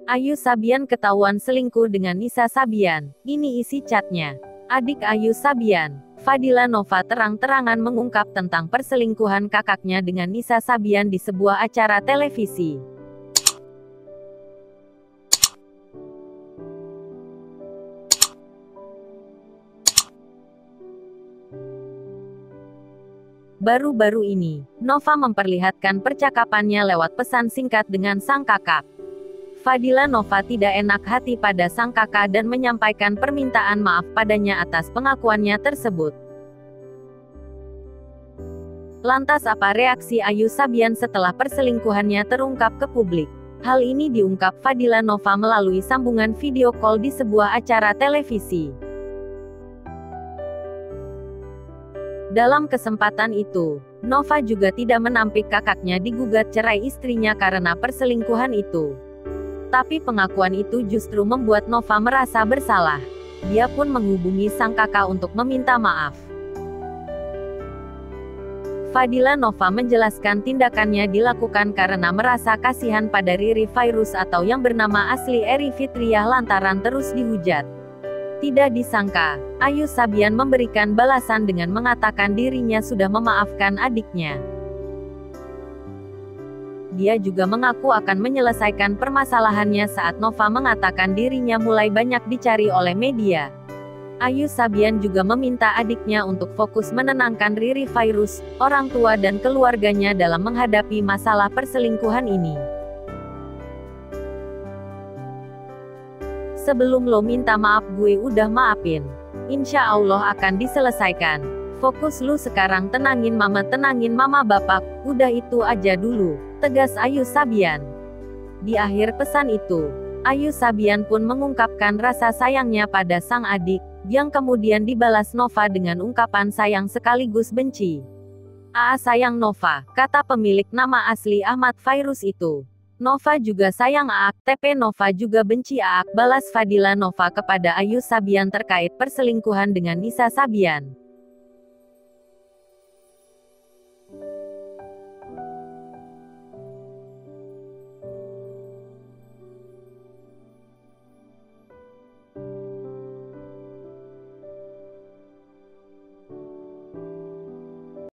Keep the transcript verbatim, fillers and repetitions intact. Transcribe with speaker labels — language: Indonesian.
Speaker 1: Ayu Sabian ketahuan selingkuh dengan Nisa Sabian. Ini isi chatnya. Adik Ayu Sabian, Fadila Nova terang-terangan mengungkap tentang perselingkuhan kakaknya dengan Nisa Sabian di sebuah acara televisi. Baru-baru ini, Nova memperlihatkan percakapannya lewat pesan singkat dengan sang kakak. Fadila Nova tidak enak hati pada sang kakak dan menyampaikan permintaan maaf padanya atas pengakuannya tersebut. Lantas apa reaksi Ayu Sabian setelah perselingkuhannya terungkap ke publik? Hal ini diungkap Fadila Nova melalui sambungan video call di sebuah acara televisi. Dalam kesempatan itu, Nova juga tidak menampik kakaknya digugat cerai istrinya karena perselingkuhan itu. Tapi pengakuan itu justru membuat Nova merasa bersalah. Dia pun menghubungi sang kakak untuk meminta maaf. Fadila Nova menjelaskan tindakannya dilakukan karena merasa kasihan pada Riri Fairuz atau yang bernama asli Eri Fitriah lantaran terus dihujat. Tidak disangka, Ayu Sabian memberikan balasan dengan mengatakan dirinya sudah memaafkan adiknya. Dia juga mengaku akan menyelesaikan permasalahannya saat Nova mengatakan dirinya mulai banyak dicari oleh media. Ayu Sabian juga meminta adiknya untuk fokus menenangkan Riri Fairuz, orang tua dan keluarganya dalam menghadapi masalah perselingkuhan ini. Sebelum lo minta maaf gue udah maafin. Insya Allah akan diselesaikan. Fokus lu sekarang tenangin mama tenangin mama bapak, udah itu aja dulu, tegas Ayu Sabian. Di akhir pesan itu, Ayu Sabian pun mengungkapkan rasa sayangnya pada sang adik, yang kemudian dibalas Nova dengan ungkapan sayang sekaligus benci. "Aa sayang Nova," kata pemilik nama asli Ahmad Fairuz itu. "Nova juga sayang Aak, tapi Nova juga benci Aak," balas Fadila Nova kepada Ayu Sabian terkait perselingkuhan dengan Nisa Sabian.